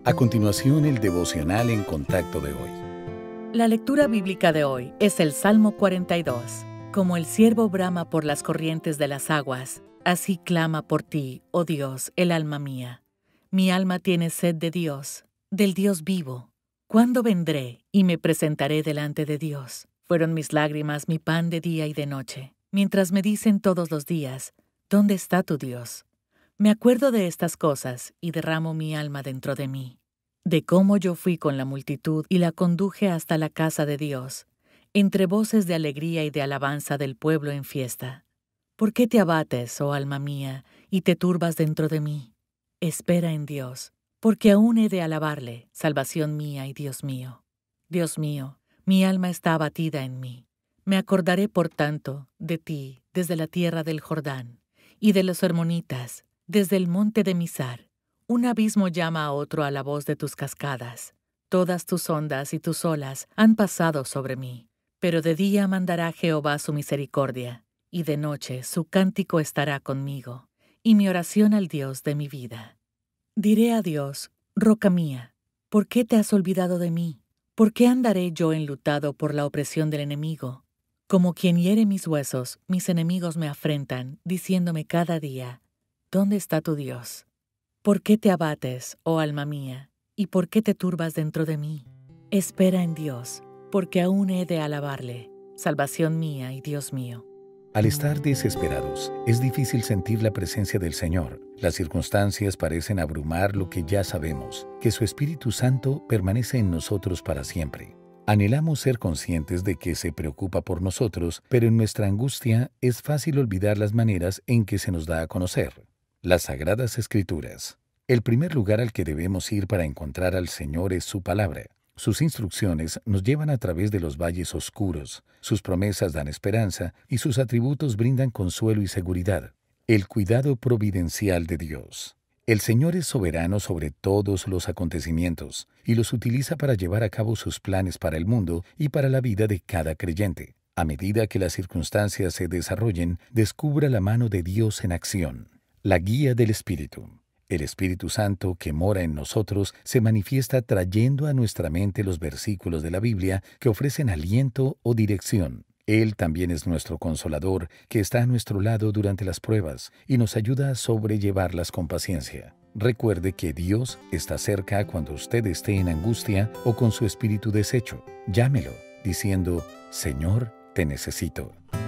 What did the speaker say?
A continuación, el devocional en contacto de hoy. La lectura bíblica de hoy es el Salmo 42. Como el ciervo brama por las corrientes de las aguas, así clama por ti, oh Dios, el alma mía. Mi alma tiene sed de Dios, del Dios vivo. ¿Cuándo vendré y me presentaré delante de Dios? Fueron mis lágrimas mi pan de día y de noche, mientras me dicen todos los días, ¿dónde está tu Dios? Me acuerdo de estas cosas y derramo mi alma dentro de mí, de cómo yo fui con la multitud y la conduje hasta la casa de Dios, entre voces de alegría y de alabanza del pueblo en fiesta. ¿Por qué te abates, oh alma mía, y te turbas dentro de mí? Espera en Dios, porque aún he de alabarle, salvación mía y Dios mío. Dios mío, mi alma está abatida en mí. Me acordaré, por tanto, de ti desde la tierra del Jordán, y de los hermonitas, desde el monte de Mizar. Un abismo llama a otro a la voz de tus cascadas. Todas tus ondas y tus olas han pasado sobre mí. Pero de día mandará Jehová su misericordia, y de noche su cántico estará conmigo, y mi oración al Dios de mi vida. Diré a Dios, roca mía, ¿por qué te has olvidado de mí? ¿Por qué andaré yo enlutado por la opresión del enemigo? Como quien hiere mis huesos, mis enemigos me afrentan, diciéndome cada día, ¿dónde está tu Dios? ¿Por qué te abates, oh alma mía, y por qué te turbas dentro de mí? Espera en Dios, porque aún he de alabarle, salvación mía y Dios mío. Al estar desesperados, es difícil sentir la presencia del Señor. Las circunstancias parecen abrumar lo que ya sabemos, que su Espíritu Santo permanece en nosotros para siempre. Anhelamos ser conscientes de que se preocupa por nosotros, pero en nuestra angustia es fácil olvidar las maneras en que se nos da a conocer. Las Sagradas Escrituras. El primer lugar al que debemos ir para encontrar al Señor es su palabra. Sus instrucciones nos llevan a través de los valles oscuros, sus promesas dan esperanza y sus atributos brindan consuelo y seguridad. El cuidado providencial de Dios. El Señor es soberano sobre todos los acontecimientos y los utiliza para llevar a cabo sus planes para el mundo y para la vida de cada creyente. A medida que las circunstancias se desarrollen, descubra la mano de Dios en acción. La guía del Espíritu. El Espíritu Santo que mora en nosotros se manifiesta trayendo a nuestra mente los versículos de la Biblia que ofrecen aliento o dirección. Él también es nuestro consolador, que está a nuestro lado durante las pruebas y nos ayuda a sobrellevarlas con paciencia. Recuerde que Dios está cerca cuando usted esté en angustia o con su espíritu deshecho. Llámelo, diciendo, Señor, te necesito.